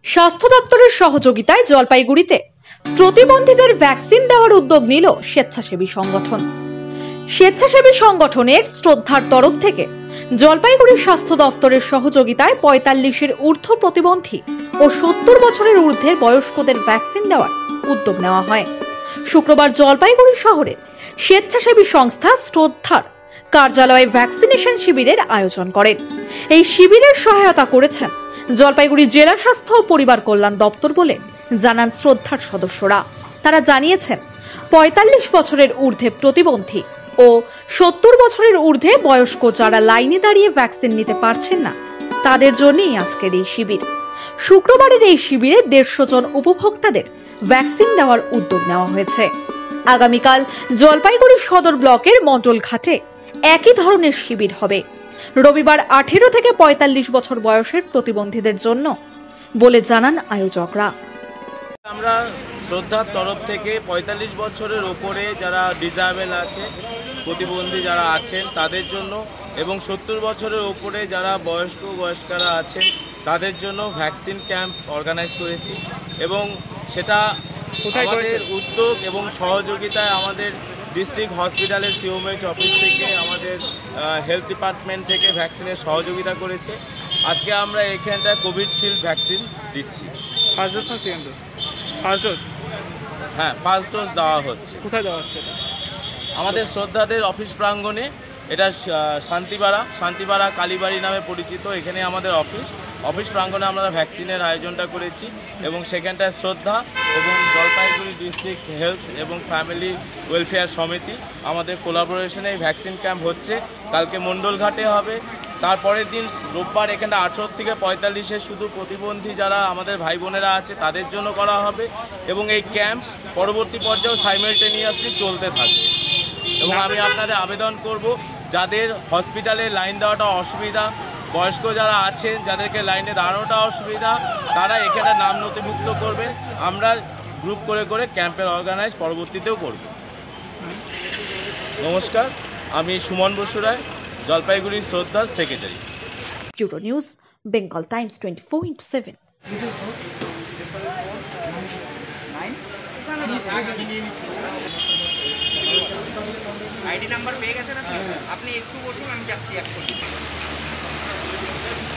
স্বাস্থ্য দপ্তরের সহযোগিতায় জলপাইগুড়িতে প্রতিবন্ধীদের ভ্যাকসিন দেওয়ার উদ্যোগ নিল স্বেচ্ছাসেবী সংগঠন। স্বেচ্ছাসেবী সংগঠনের শ্রদ্ধার তরফ থেকে জলপাইগুড়ি স্বাস্থ্য দপ্তরের সহযোগিতায় ৪৫-এর ঊর্ধ্ব প্রতিবন্ধী ও ৭০ বছরের ঊর্ধ্বের বয়স্কদের ভ্যাকসিন দেওয়ার উদ্যোগ নেওয়া হয়। শুক্রবার জলপাইগুড়ি শহরে স্বেচ্ছাসেবী সংস্থা শ্রদ্ধার কার্যালয়ে ভ্যাকসিনেশন শিবিরের আয়োজন করেন। এই শিবিরের সহায়তা করেছেন জলপাইগুড়ি জেলা স্বাস্থ্য ও পরিবার কল্যাণ দপ্তর বলে জানান শ্রদ্ধার সদস্যরা। তারা জানিয়েছেন ৪৫ বছরের ঊর্ধ্বে প্রতিবন্ধী ও ৭০ বছরের ঊর্ধ্বে বয়স্ক যারা লাইনে দাঁড়িয়ে ভ্যাকসিন নিতে পারছেন না তাদের জন্যই আজকের এই শিবির। শুক্রবারের এই শিবিরে ১৫০ জন উপভোক্তাদের ভ্যাকসিন দেওয়ার উদ্যোগ নেওয়া হয়েছে। আগামীকাল জলপাইগুড়ি সদর ব্লকের মন্ডল ঘাটে একই ধরনের শিবির হবে রবিবার ১৮ থেকে ৪৫ বছর বয়সের প্রতিবন্ধীদের জন্য বলে জানান আয়োজকরা। আমরা শ্রদ্ধার তরফ থেকে ৪৫ বছরের ওপরে যারা ডিসেবল আছে, প্রতিবন্ধী যারা আছেন তাদের জন্য এবং ৭০ বছরের ওপরে যারা বয়স্করা আছেন তাদের জন্য ভ্যাকসিন ক্যাম্প অর্গানাইজ করেছি এবং সেটা আমাদের উদ্যোগ এবং সহযোগিতায় আমাদের ডিস্ট্রিক্ট হসপিটালের সিওমএইচ অফিস থেকে আমাদের হেলথ ডিপার্টমেন্ট থেকে ভ্যাকসিনের সহযোগিতা করেছে। আজকে আমরা এখানটায় কোভিডশিল্ড ভ্যাকসিন দিচ্ছি। ফার্স্ট ডোজ না সেকেন্ড ডোজ? First dose. হ্যাঁ, ফার্স্ট ডোজ দেওয়া হচ্ছে। কোথায় দেওয়া হচ্ছে? আমাদের শ্রদ্ধাদের অফিস প্রাঙ্গণে, এটা শান্তিপাড়া কালীবাড়ি নামে পরিচিত। এখানে আমাদের অফিস প্রাঙ্গণে আমরা ভ্যাকসিনের আয়োজনটা করেছি এবং সেখানটায় শ্রদ্ধা এবং জলপাইগুড়ি ডিস্ট্রিক্ট হেলথ এবং ফ্যামিলি ওয়েলফেয়ার সমিতি আমাদের কোলাবোরেশনে এই ভ্যাকসিন ক্যাম্প হচ্ছে। কালকে মণ্ডলঘাটে হবে, তারপরের দিন রোববার এখানে ১৮ থেকে ৪৫-এ শুধু প্রতিবন্ধী যারা আমাদের ভাই বোনেরা আছে তাদের জন্য করা হবে এবং এই ক্যাম্প পরবর্তী পর্যায়েও সাইমালটেনিয়াসলি চলতে থাকবে। এবং আমি আপনাদের আবেদন করব, যাদের হসপিটালে লাইন দেওয়াটা অসুবিধা, বয়স্ক যারা আছেন যাদেরকে লাইনে দাঁড়ানোটা অসুবিধা, তারা এখানে নাম নথিভুক্ত করবে। আমরা গ্রুপ করে ক্যাম্পের অর্গানাইজ পরবর্তীতেও করব। নমস্কার, আমি সুমন বসু রায়, জলপাইগুড়ি শ্রদ্ধার secretary. Bureau news, Bengal Times 24/7। ID number পেয়ে গেছেন আপনি? একটু বলুন, আমি যাচ্ছি এখন।